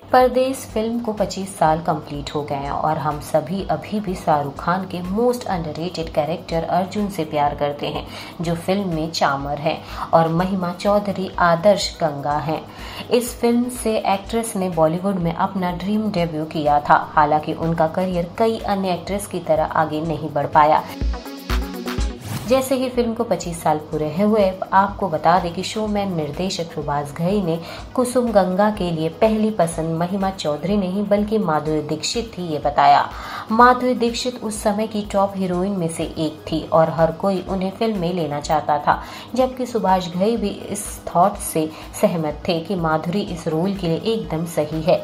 परदेस film को 25 साल complete हो गए हैं और हम सभी अभी भी शाहरुख खान के मोस्ट अंडररेटेड कैरेक्टर अर्जुन से प्यार करते हैं, जो फिल्म में चामर हैं और महिमा चौधरी आदर्श गंगा हैं। इस फिल्म से एक्ट्रेस ने बॉलीवुड में अपना ड्रीम डेब्यू किया था। हालांकि उनका करियर कई अन्य एक्ट्रेस की तरह आगे नहीं बढ़ पाया। जैसे ही फिल्म को 25 साल पूरे हुए, आपको बता दें कि शोमैन निर्देशक सुभाष घई ने कुसुम गंगा के लिए पहली पसंद महिमा चौधरी नहीं बल्कि माधुरी दीक्षित थी, ये बताया। माधुरी दीक्षित उस समय की टॉप हीरोइन में से एक थी और हर कोई उन्हें फिल्म में लेना चाहता था, जबकि सुभाष घई भी इस थॉट से सहमत थे कि माधुरी इस रोल के लिए एकदम सही है।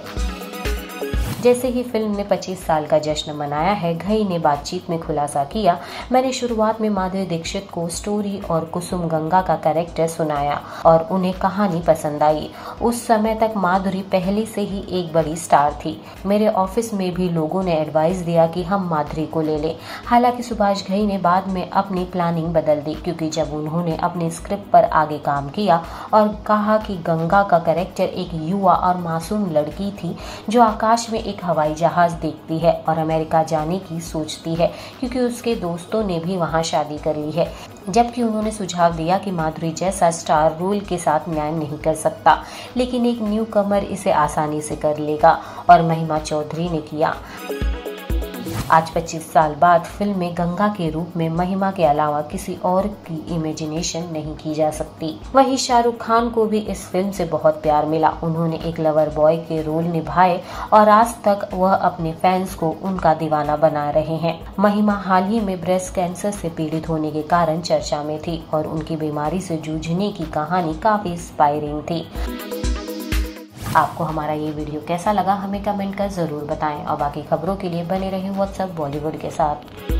जैसे ही फिल्म ने 25 साल का जश्न मनाया है, घई ने बातचीत में खुलासा किया, मैंने शुरुआत में माधुरी दीक्षित को स्टोरी और कुसुम गंगा का कैरेक्टर सुनाया और उन्हें कहानी पसंद आई। उस समय तक माधुरी पहले से ही एक बड़ी स्टार थी। मेरे ऑफिस में भी लोगों ने एडवाइस दिया कि हम माधुरी को ले लें। हालांकि सुभाष घई ने बाद में अपनी प्लानिंग बदल दी, क्योंकि जब उन्होंने अपने स्क्रिप्ट पर आगे काम किया और कहा कि गंगा का कैरेक्टर एक युवा और मासूम लड़की थी जो आकाश में एक हवाई जहाज देखती है और अमेरिका जाने की सोचती है, क्योंकि उसके दोस्तों ने भी वहां शादी कर ली है। जबकि उन्होंने सुझाव दिया कि माधुरी जैसा स्टार रोल के साथ न्याय नहीं कर सकता, लेकिन एक न्यू कमर इसे आसानी से कर लेगा, और महिमा चौधरी ने किया। आज 25 साल बाद फिल्म में गंगा के रूप में महिमा के अलावा किसी और की इमेजिनेशन नहीं की जा सकती। वहीं शाहरुख खान को भी इस फिल्म से बहुत प्यार मिला। उन्होंने एक लवर बॉय के रोल निभाए और आज तक वह अपने फैंस को उनका दीवाना बना रहे हैं। महिमा हाल ही में ब्रेस्ट कैंसर से पीड़ित होने के कारण चर्चा में थी और उनकी बीमारी से जूझने की कहानी काफी इंस्पायरिंग थी। आपको हमारा ये वीडियो कैसा लगा हमें कमेंट कर जरूर बताएं और बाकी खबरों के लिए बने रहें व्हाट्सएप बॉलीवुड के साथ।